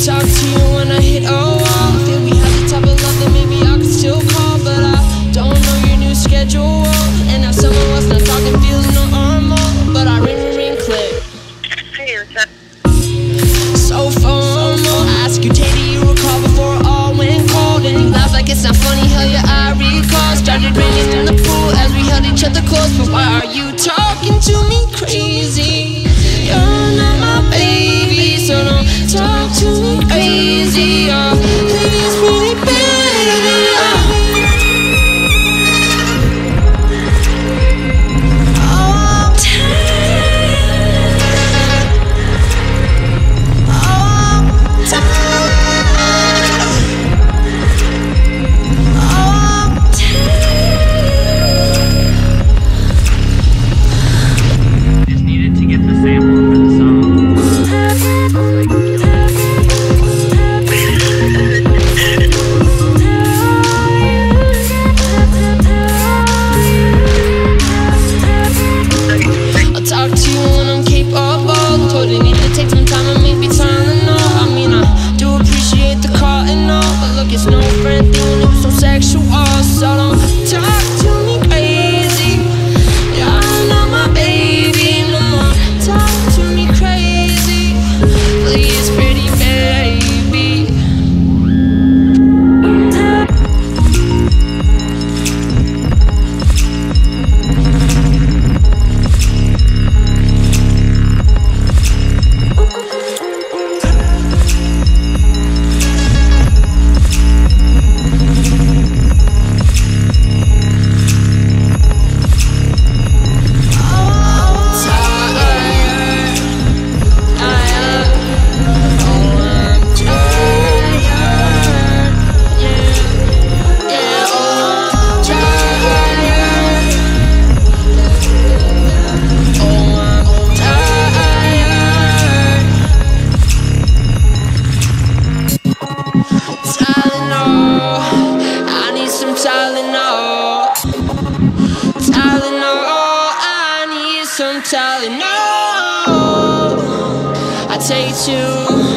talk to you when I hit a wall. Feel we had the type of love that maybe I could still call, but I don't know your new schedule. And now some of us not talking feels normal, but I ring click. Hey, what's up? So formal. I ask you, Tay, do you recall before it all went cold? And you laugh like it's not funny. Hell yeah, I recall. Started raining in the pool as we held each other close. But why are you talking to me crazy? You're not my baby, so don't talk to me crazy. Oh, please, pretty baby. Oh, I'm tired. Oh, I'm tired. Oh, I'm tired. Just needed to get the sample for the song. I'll talk to you when I'm capable. Told you need to take some time and maybe Tylenol. I mean, I do appreciate the call and all, but look, it's no friend thing when it was so sexual. So don't talk to me crazy. You're not my baby no more. Talk to me crazy, please, pretty baby. Tylenol, I need some Tylenol. I take two.